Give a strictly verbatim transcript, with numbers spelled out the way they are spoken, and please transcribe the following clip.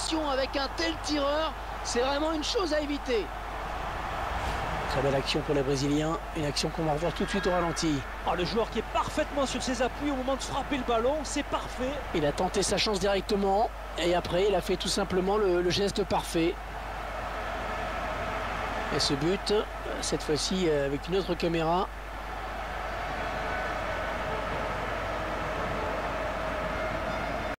pression avec un tel tireur, c'est vraiment une chose à éviter. Très belle action pour les Brésiliens, une action qu'on va revoir tout de suite au ralenti. Oh, le joueur qui est parfaitement sur ses appuis au moment de frapper le ballon, c'est parfait. Il a tenté sa chance directement et après il a fait tout simplement le, le geste parfait. Et ce but, cette fois-ci avec une autre caméra,